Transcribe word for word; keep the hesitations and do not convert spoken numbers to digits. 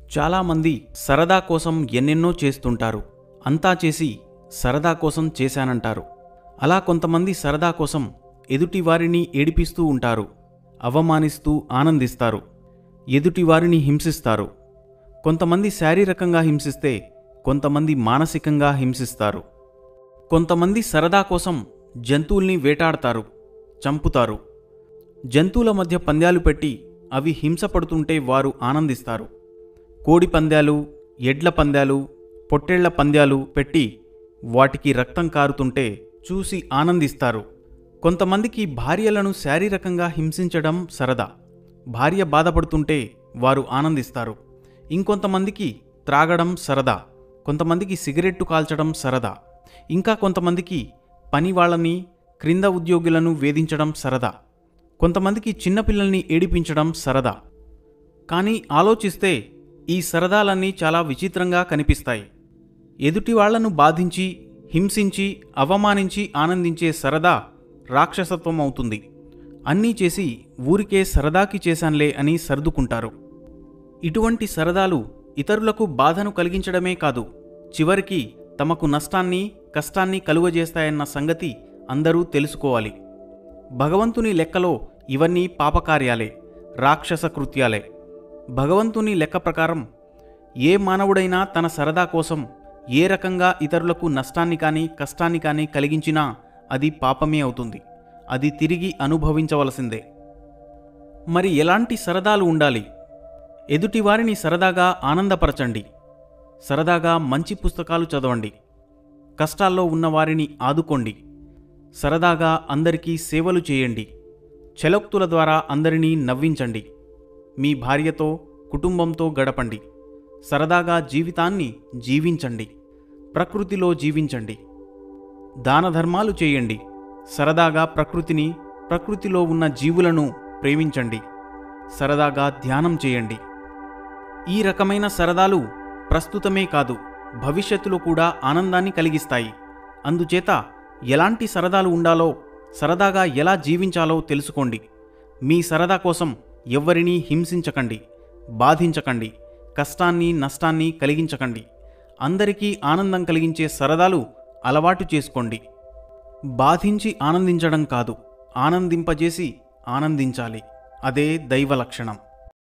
చాలామంది సరదా కోసం ఎన్నెన్నో చేస్తుంటారు. అంతా చేసి సరదా కోసం చేశానంటారు. అలా కొంతమంది సరదా కోసం ఎదుటివారిని ఏడిపిస్తూ ఉంటారు, అవమానిస్తూ ఆనందిస్తారు, ఎదుటివారిని హింసిస్తారు. కొంతమంది శారీరకంగా హింసిస్తే కొంతమంది మానసికంగా హింసిస్తారు. కొంతమంది సరదా కోసం జంతువుల్ని వేటాడతారు, చంపుతారు. జంతువుల మధ్య పందాలు పెట్టి అవి హింసపడుతుంటే వారు ఆనందిస్తారు. కోడి పందాలు, ఎడ్ల పందాలు, పొట్టేళ్ల పందాలు పెట్టి వాటికి రక్తం కారుతుంటే చూసి ఆనందిస్తారు. కొంతమందికి భార్యలను శారీరకంగా హింసించడం సరదా. భార్య బాధపడుతుంటే వారు ఆనందిస్తారు. ఇంకొంతమందికి త్రాగడం సరదా. కొంతమందికి సిగరెట్టు కాల్చడం సరదా. ఇంకా కొంతమందికి పని వాళ్ళని, క్రింద ఉద్యోగులను వేధించడం సరదా. కొంతమందికి చిన్నపిల్లల్ని ఏడిపించడం సరదా. కానీ ఆలోచిస్తే ఈ సరదాలన్నీ చాలా విచిత్రంగా కనిపిస్తాయి. ఎదుటివాళ్లను బాధించి, హింసించి, అవమానించి ఆనందించే సరదా రాక్షసత్వం అవుతుంది. అన్నీ చేసి ఊరికే సరదాకి చేశాన్లే అని సర్దుకుంటారు. ఇటువంటి సరదాలు ఇతరులకు బాధను కలిగించడమే కాదు, చివరికి తమకు నష్టాన్ని, కష్టాన్ని కలుగజేస్తాయన్న సంగతి అందరూ తెలుసుకోవాలి. భగవంతుని లెక్కలో ఇవన్నీ పాపకార్యాలే, రాక్షస కృత్యాలే. భగవంతుని లెక్క ప్రకారం ఏ మానవుడైనా తన సరదా కోసం ఏ రకంగా ఇతరులకు నష్టాన్ని కానీ కష్టాన్ని కానీ కలిగించినా అది పాపమే అవుతుంది. అది తిరిగి అనుభవించవలసిందే. మరి ఎలాంటి సరదాలు ఉండాలి? ఎదుటివారిని సరదాగా ఆనందపరచండి. సరదాగా మంచి పుస్తకాలు చదవండి. కష్టాల్లో ఉన్నవారిని ఆదుకోండి. సరదాగా అందరికీ సేవలు చేయండి. చలోక్తుల ద్వారా అందరినీ నవ్వించండి. మీ భార్యతో, కుటుంబంతో గడపండి. సరదాగా జీవితాన్ని జీవించండి. ప్రకృతిలో జీవించండి. దానధర్మాలు చేయండి. సరదాగా ప్రకృతిని, ప్రకృతిలో ఉన్న జీవులను ప్రేమించండి. సరదాగా ధ్యానం చేయండి. ఈ రకమైన సరదాలు ప్రస్తుతమే కాదు, భవిష్యత్తులో కూడా ఆనందాన్ని కలిగిస్తాయి. అందుచేత ఎలాంటి సరదాలు ఉండాలో, సరదాగా ఎలా జీవించాలో తెలుసుకోండి. మీ సరదా కోసం ఎవ్వరినీ హింసించకండి, బాధించకండి, కష్టాన్ని నష్టాన్ని కలిగించకండి. అందరికీ ఆనందం కలిగించే సరదాలు అలవాటు చేసుకోండి. బాధించి ఆనందించడం కాదు, ఆనందింపజేసి ఆనందించాలి. అదే దైవ లక్షణం.